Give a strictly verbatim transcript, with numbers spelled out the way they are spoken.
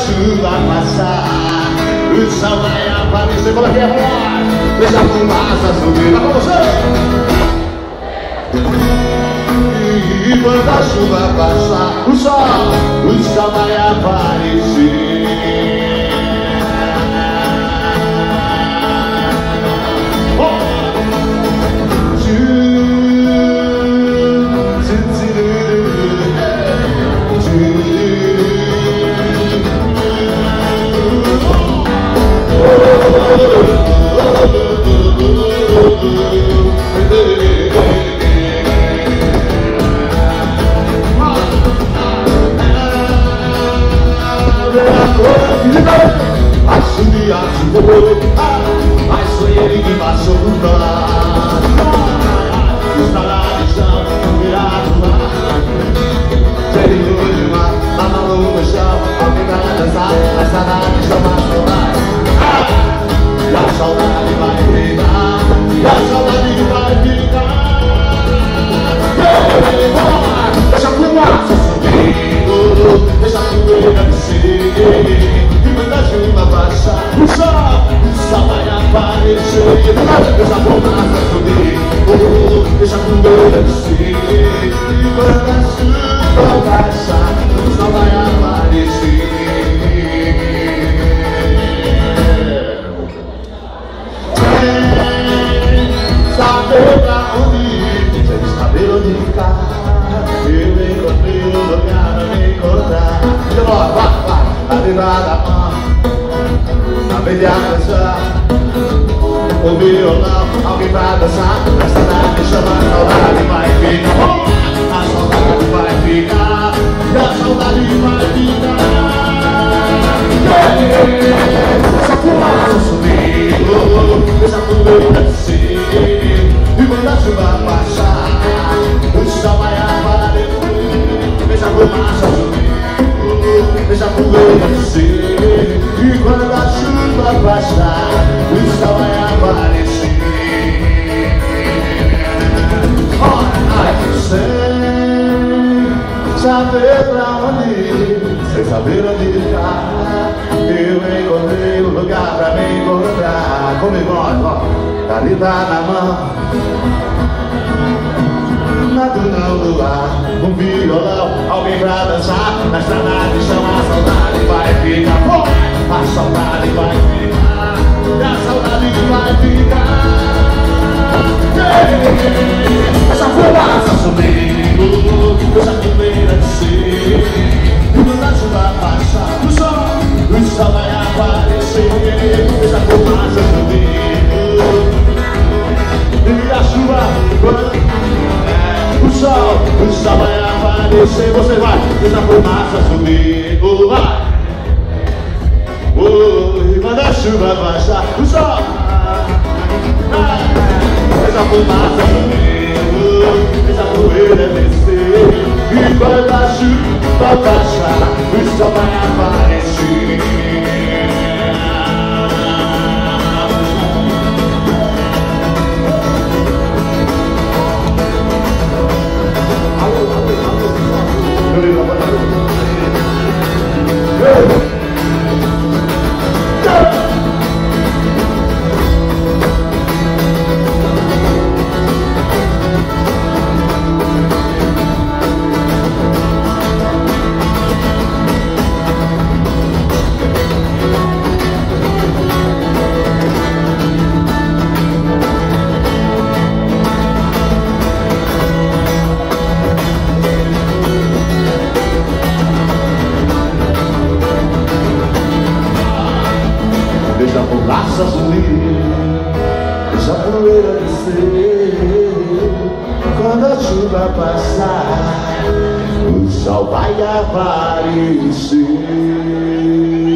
chuva passar, o sol vai aparecer. Como é que é, voz? Deixa a fumaça subir. Vai com você! E quando a chuva passar, o sol, o sol vai aparecer. Vai subir a chuva, vai ser ele que vai soltar. Está na lição, virado lá, cheio de mar, lá no chão, alguém vai dançar, mas está na lição, vai soltar. E a saudade vai ficar, e a saudade vai ficar. Deixa a fumaça subindo, deixa a poeira descer. A chuva passar, o sol, o sol vai aparecer. Deixa a fumaça subir, deixa a poeira descer. E quando a chuva passar, o sol vai aparecer. Sem saber pra onde ir, sem saber onde ficar, eu encontrei o lugar pra me encontrar. Então, ó, vai, vai, a virada a mão, a velha dançar, o violão, alguém pra dançar. A saudade chama, a saudade vai ficar. A saudade vai ficar, e a saudade vai ficar. Essa fumaça subindo, essa poeira descer. E quando a chuva passar, o sol vai aparecer. Deixa a fumaça subir, deixa a poeira descer. E quando a chuva passar, o sol vai aparecer. Olha, sem saber pra onde ir, sem saber onde ficar, eu encontrei um lugar pra me encontrar. Comigo, ó, carita na mão, nada não no ar, um violão, alguém pra dançar. Na estrada de chão, a saudade vai ficar. A saudade vai ficar, e a saudade vai ficar. Essa fumaça subindo, essa poeira descer. E quando a chuva passar, o sol, o sol vai aparecer. Essa fumaça subindo, e a chuva, o sol, o sol vai aparecer. Você vai, essa fumaça subindo, vai. Oh, e quando a chuva baixar, o sol, essa fumaça subindo, essa poeira descer. E quando a chuva baixar, o sol vai aparecer. Alô, alô, alô. Deixa a fumaça subir, deixa a poeira descer. Quando a chuva passar, o sol vai aparecer.